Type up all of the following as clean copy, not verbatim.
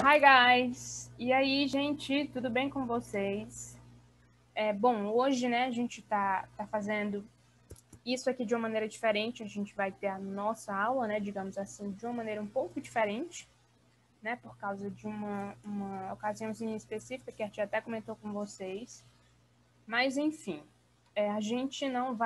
Hi guys! E aí, gente, tudo bem com vocês? Bom, hoje, né, a gente tá fazendo isso aqui de uma maneira diferente. A gente vai ter a nossa aula, né, digamos assim, de uma maneira um pouco diferente, né, por causa de uma ocasiãozinha específica que a gente até comentou com vocês. Mas, enfim, a gente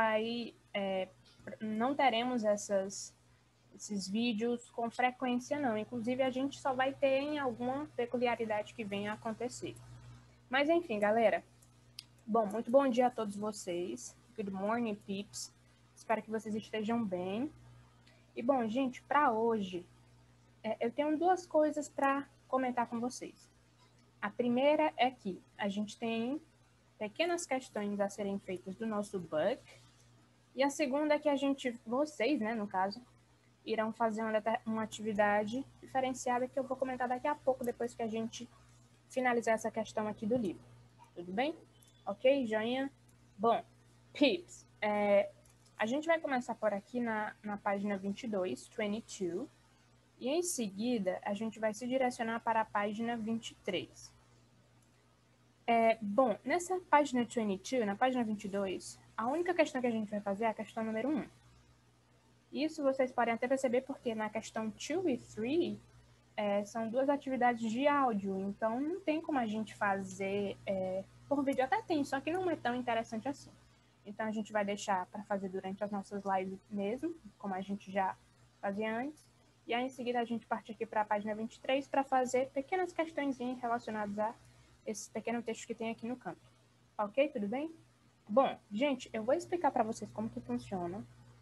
não teremos esses vídeos com frequência, não. Inclusive, a gente só vai ter em alguma peculiaridade que venha a acontecer. Mas, enfim, galera. Bom, muito bom dia a todos vocês. Good morning, peeps. Espero que vocês estejam bem. E, bom, gente, para hoje, eu tenho duas coisas para comentar com vocês. A primeira é que a gente tem pequenas questões a serem feitas do nosso book. E a segunda é que vocês, né, no caso, irão fazer uma atividade diferenciada que eu vou comentar daqui a pouco, depois que a gente finalizar essa questão aqui do livro. Tudo bem? Ok, joinha? Bom, peeps, a gente vai começar por aqui na página 22, e em seguida a gente vai se direcionar para a página 23. Bom, nessa página 22, na página 22, a única questão que a gente vai fazer é a questão número 1. Isso vocês podem até perceber porque na questão 2 e 3 são duas atividades de áudio, então não tem como a gente fazer por vídeo. Até tem, só que não é tão interessante assim. Então a gente vai deixar para fazer durante as nossas lives mesmo, como a gente já fazia antes. E aí em seguida a gente parte aqui para a página 23 para fazer pequenas questões relacionadas a esse pequeno texto que tem aqui no canto. Ok? Tudo bem? Bom, gente, eu vou explicar para vocês como que funciona.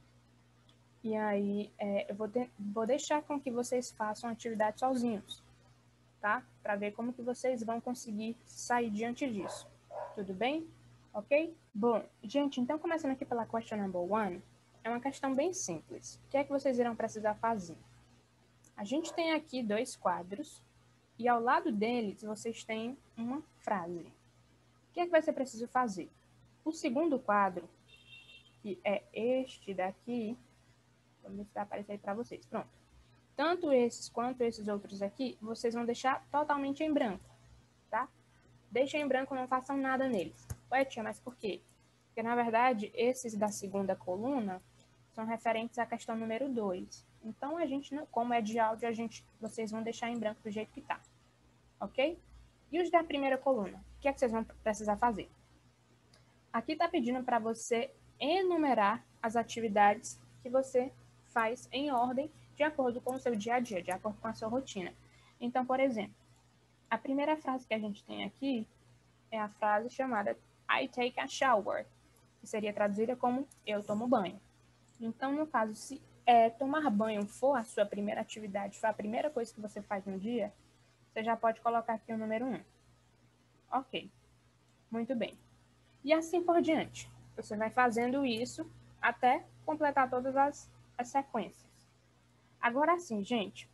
E aí eu vou deixar com que vocês façam a atividade sozinhos, tá? Para ver como que vocês vão conseguir sair diante disso. Tudo bem? Ok? Bom, gente, então começando aqui pela question number 1, é uma questão bem simples. O que é que vocês irão precisar fazer? A gente tem aqui dois quadros e ao lado deles vocês têm uma frase. O que é que vai ser preciso fazer? O segundo quadro, que é este daqui, vamos ver se vai aparecer aí para vocês. Pronto. Tanto esses quanto esses outros aqui, vocês vão deixar totalmente em branco, tá? Deixem em branco, não façam nada neles. Ué, tia, mas por quê? Porque, na verdade, esses da segunda coluna são referentes à questão número 2. Então, a gente, não, como é de áudio, vocês vão deixar em branco do jeito que tá. Ok? E os da primeira coluna? O que é que vocês vão precisar fazer? Aqui está pedindo para você enumerar as atividades que você faz em ordem de acordo com o seu dia a dia, de acordo com a sua rotina. Então, por exemplo, a primeira frase que a gente tem aqui é a frase chamada I take a shower, que seria traduzida como eu tomo banho. Então, no caso, se tomar banho for a sua primeira atividade, for a primeira coisa que você faz no dia, você já pode colocar aqui o número 1. Ok, muito bem. E assim por diante. Você vai fazendo isso até completar todas as sequências. Agora sim, gente,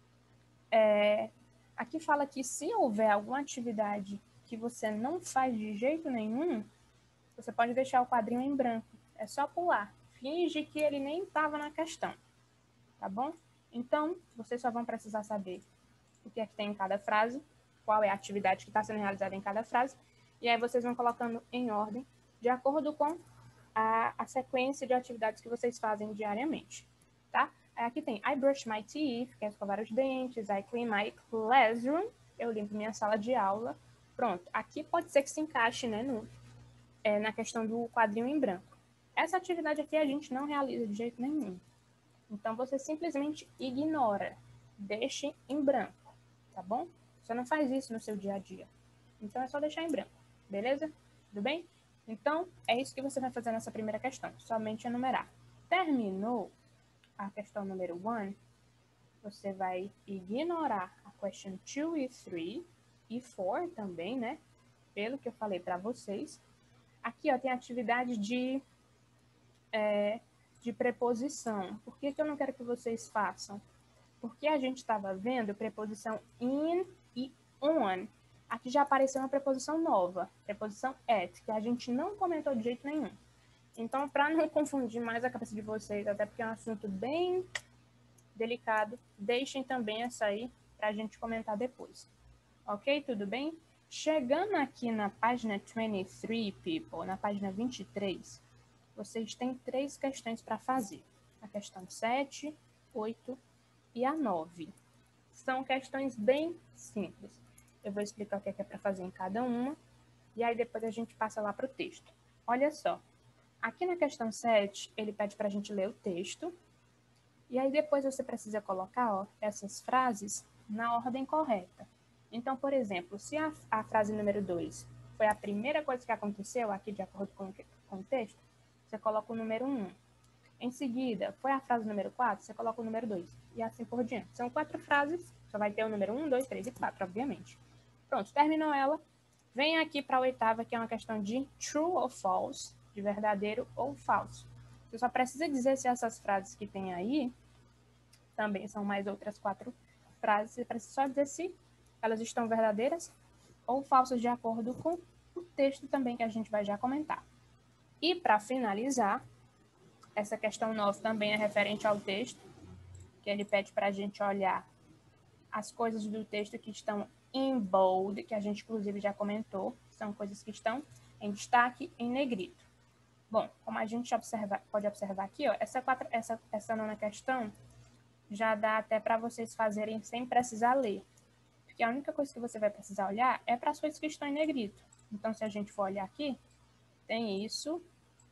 aqui fala que se houver alguma atividade que você não faz de jeito nenhum, você pode deixar o quadrinho em branco. É só pular. Finge que ele nem estava na questão. Tá bom? Então, vocês só vão precisar saber o que é que tem em cada frase, qual é a atividade que está sendo realizada em cada frase, e aí vocês vão colocando em ordem, de acordo com a sequência de atividades que vocês fazem diariamente, tá? Aqui tem I brush my teeth, que é escovar os dentes, I clean my classroom, eu limpo minha sala de aula. Pronto, aqui pode ser que se encaixe, né, na questão do quadrinho em branco. Essa atividade aqui a gente não realiza de jeito nenhum. Então, você simplesmente ignora, deixe em branco, tá bom? Você não faz isso no seu dia a dia. Então, é só deixar em branco, beleza? Tudo bem? Então, é isso que você vai fazer nessa primeira questão, somente enumerar. Terminou a questão número 1, você vai ignorar a question 2 e 3 e 4 também, né? Pelo que eu falei para vocês. Aqui, ó, tem atividade de preposição. Por que eu não quero que vocês façam? Porque a gente estava vendo preposição in e on. Aqui já apareceu uma preposição nova, preposição at, que a gente não comentou de jeito nenhum. Então, para não confundir mais a cabeça de vocês, até porque é um assunto bem delicado, deixem também essa aí para a gente comentar depois. Ok? Tudo bem? Chegando aqui na página 23, people, na página 23, vocês têm 3 questões para fazer. A questão 7, 8 e a 9. São questões bem simples. Eu vou explicar o que é para fazer em cada uma, e aí depois a gente passa lá para o texto. Olha só, aqui na questão 7, ele pede para a gente ler o texto, e aí depois você precisa colocar essas frases na ordem correta. Então, por exemplo, se a frase número 2 foi a primeira coisa que aconteceu, aqui de acordo com o texto, você coloca o número 1. Em seguida, foi a frase número 4, você coloca o número 2. E assim por diante. São 4 frases, só vai ter o número 1, 2, 3 e 4, obviamente. Pronto, terminou ela. Vem aqui para a 8ª, que é uma questão de true ou false, de verdadeiro ou falso. Você só precisa dizer se essas frases que tem aí, também são mais outras 4 frases, você precisa só dizer se elas estão verdadeiras ou falsas de acordo com o texto também que a gente vai já comentar. E para finalizar, essa questão 9 também é referente ao texto, que ele pede para a gente olhar as coisas do texto que estão em bold, que a gente inclusive já comentou, são coisas que estão em destaque em negrito. Bom, como a gente pode observar aqui, essa 9ª questão já dá até para vocês fazerem sem precisar ler. Porque a única coisa que você vai precisar olhar é para as coisas que estão em negrito. Então, se a gente for olhar aqui, tem isso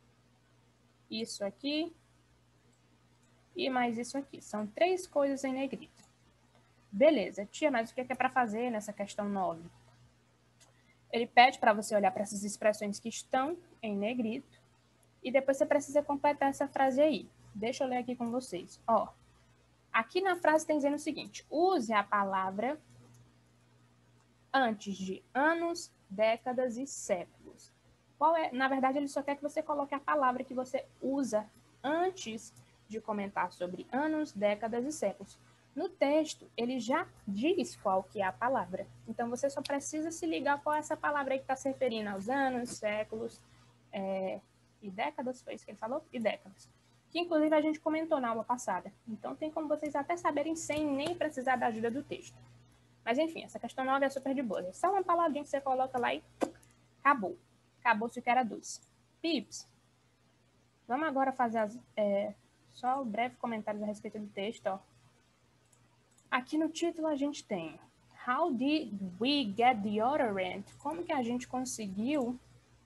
aqui e mais isso aqui. São 3 coisas em negrito. Beleza, tia, mas o que é para fazer nessa questão 9? Ele pede para você olhar para essas expressões que estão em negrito e depois você precisa completar essa frase aí. Deixa eu ler aqui com vocês. Ó, aqui na frase tem dizendo o seguinte: use a palavra antes de anos, décadas e séculos. Na verdade, ele só quer que você coloque a palavra que você usa antes de comentar sobre anos, décadas e séculos. No texto, ele já diz qual que é a palavra. Então, você só precisa se ligar qual é essa palavra aí que está se referindo aos anos, séculos e décadas, foi isso que ele falou? E décadas. Que, inclusive, a gente comentou na aula passada. Então, tem como vocês até saberem sem nem precisar da ajuda do texto. Mas, enfim, essa questão 9 é super de boa. É só uma palavrinha que você coloca lá e acabou. Acabou-se o que era doce. Pips, vamos agora fazer só breve comentários a respeito do texto. Ó. Aqui no título a gente tem How did we get deodorant? Como que a gente conseguiu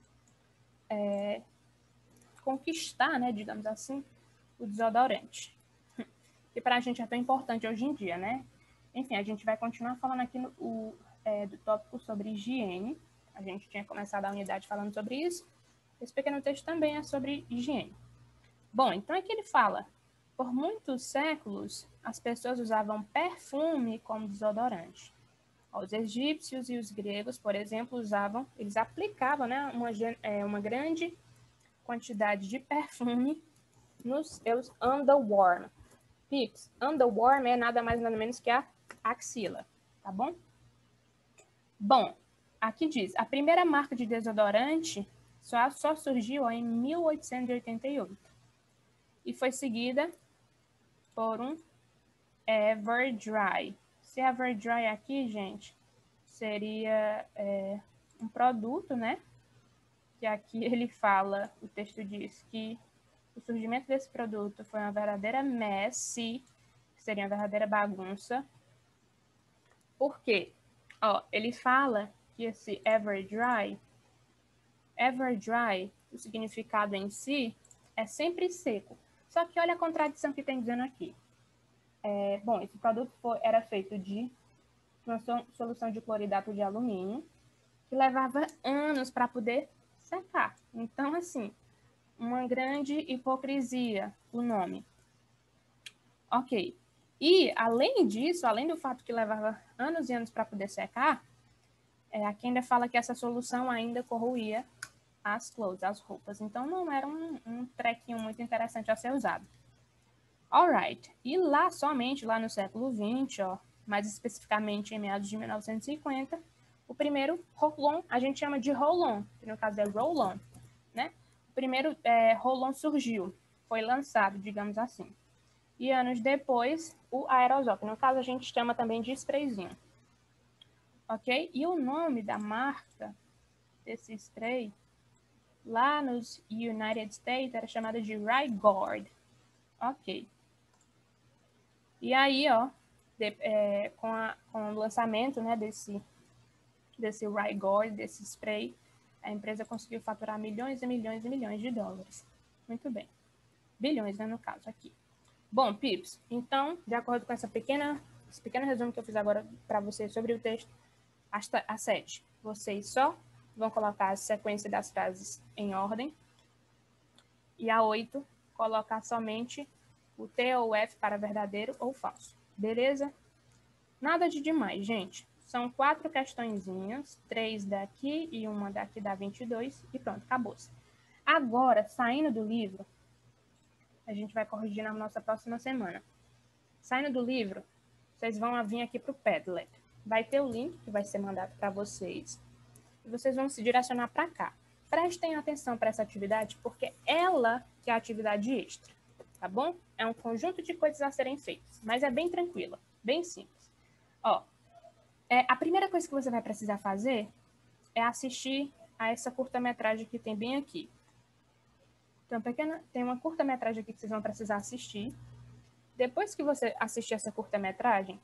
conquistar, né, digamos assim, o desodorante? Que para a gente é tão importante hoje em dia, né? Enfim, a gente vai continuar falando aqui do tópico sobre higiene. A gente tinha começado a unidade falando sobre isso. Esse pequeno texto também é sobre higiene. Bom, então aqui ele fala: por muitos séculos, as pessoas usavam perfume como desodorante. Os egípcios e os gregos, por exemplo, eles aplicavam, né, uma grande quantidade de perfume nos seus underarm. Pips, underarm é nada mais nada menos que a axila, tá bom? Bom, aqui diz, a primeira marca de desodorante só surgiu em 1888 e foi seguida por um Everdry. Se Everdry aqui, gente, seria um produto, né? Que aqui ele fala, o texto diz que o surgimento desse produto foi uma verdadeira mess, que seria uma verdadeira bagunça. Por quê? Ó, ele fala que esse Everdry, o significado em si, é sempre seco. Só que olha a contradição que tem dizendo aqui. Bom, esse produto era feito de uma solução de cloridato de alumínio, que levava anos para poder secar. Então, assim, uma grande hipocrisia o nome. Ok. E, além disso, além do fato que levava anos e anos para poder secar, aqui ainda fala que essa solução ainda corroía as roupas. Então, não era um trequinho muito interessante a ser usado. Alright. E somente lá no século XX, ó, mais especificamente em meados de 1950, o primeiro roll-on, a gente chama de roll-on, que no caso é roll-on, né? O primeiro roll-on surgiu, foi lançado, digamos assim. e anos depois o aerosol, que no caso a gente chama também de sprayzinho. Ok? E o nome da marca desse spray lá nos United States era chamada de Rygord. Ok. E aí, ó, com o lançamento, né, desse Rygord, desse spray, a empresa conseguiu faturar milhões e milhões e milhões de dólares. Muito bem. Bilhões, né, no caso aqui. Bom, Pips, então, de acordo com esse pequeno resumo que eu fiz agora para vocês sobre o texto, a 7, vocês só vão colocar a sequência das frases em ordem. E a 8, colocar somente o T ou F para verdadeiro ou falso. Beleza? Nada de demais, gente. São 4 questõezinhas, 3 daqui e uma daqui da 22 e pronto, acabou-se. Agora, saindo do livro, a gente vai corrigir na nossa próxima semana. Saindo do livro, vocês vão vir aqui para o Padlet. Vai ter o link que vai ser mandado para vocês e vocês vão se direcionar para cá. Prestem atenção para essa atividade, porque ela que é a atividade extra, tá bom? É um conjunto de coisas a serem feitas, mas é bem tranquila, bem simples. Ó, a primeira coisa que você vai precisar fazer é assistir a essa curta-metragem que tem bem aqui. Então, tem uma curta-metragem aqui que vocês vão precisar assistir. Depois que você assistir essa curta-metragem,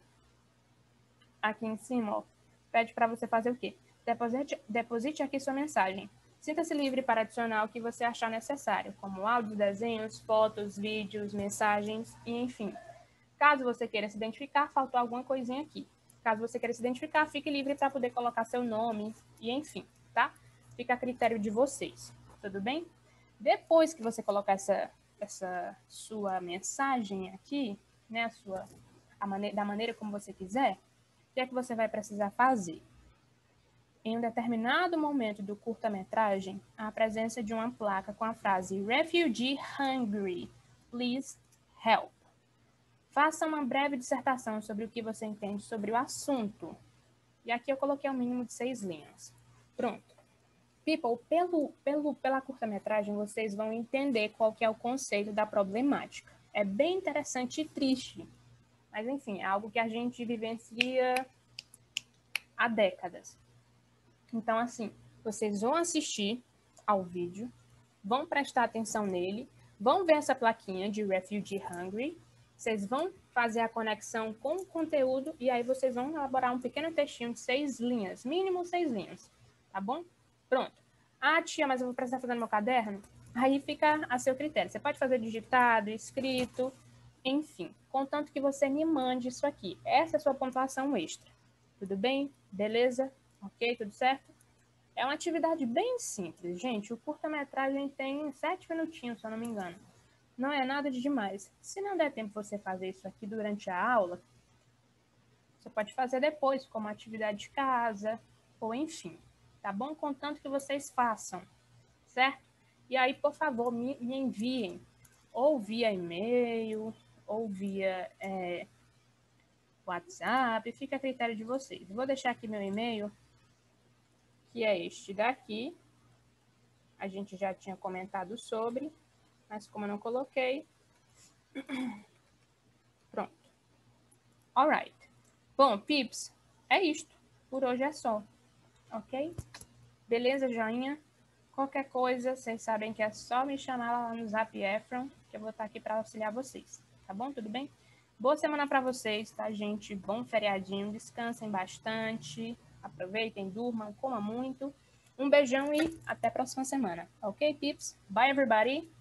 aqui em cima, ó, pede para você fazer o quê? Deposite aqui sua mensagem. Sinta-se livre para adicionar o que você achar necessário, como áudios, desenhos, fotos, vídeos, mensagens e enfim. Caso você queira se identificar, faltou alguma coisinha aqui. Caso você queira se identificar, fique livre para poder colocar seu nome e enfim, tá? Fica a critério de vocês, tudo bem? Depois que você colocar essa sua mensagem aqui, né, da maneira como você quiser, o que é que você vai precisar fazer? Em um determinado momento do curta-metragem, há a presença de uma placa com a frase Refugee Hungry, please help. Faça uma breve dissertação sobre o que você entende sobre o assunto. E aqui eu coloquei um mínimo de 6 linhas. Pronto. People, pela curta-metragem, vocês vão entender qual que é o conceito da problemática. É bem interessante e triste. Mas, enfim, é algo que a gente vivencia há décadas. Então, assim, vocês vão assistir ao vídeo, vão prestar atenção nele, vão ver essa plaquinha de Refugee Hungry, vocês vão fazer a conexão com o conteúdo e aí vocês vão elaborar um pequeno textinho de 6 linhas, mínimo 6 linhas, tá bom? Pronto. Ah, tia, mas eu vou precisar fazer no meu caderno? Aí fica a seu critério. Você pode fazer digitado, escrito, enfim, contanto que você me mande isso aqui. Essa é a sua pontuação extra. Tudo bem? Beleza? Ok? Tudo certo? É uma atividade bem simples, gente. O curta-metragem tem 7 minutinhos, se eu não me engano. Não é nada de demais. Se não der tempo você fazer isso aqui durante a aula, você pode fazer depois, como atividade de casa, ou enfim, tá bom? Contanto que vocês façam, certo? E aí, por favor, me enviem, ou via e-mail, ou via WhatsApp, fica a critério de vocês. Vou deixar aqui meu e-mail, que é este daqui. A gente já tinha comentado sobre, mas como eu não coloquei... Pronto. Alright. Bom, Pips, é isto. Por hoje é só. Ok? Beleza, joinha? Qualquer coisa, vocês sabem que é só me chamar lá no Zap Efron, que eu vou estar aqui para auxiliar vocês. Tá bom? Tudo bem? Boa semana para vocês, tá, gente? Bom feriadinho. Descansem bastante. Aproveitem, durmam, comam muito. Um beijão e até a próxima semana. Ok, Pips? Bye, everybody!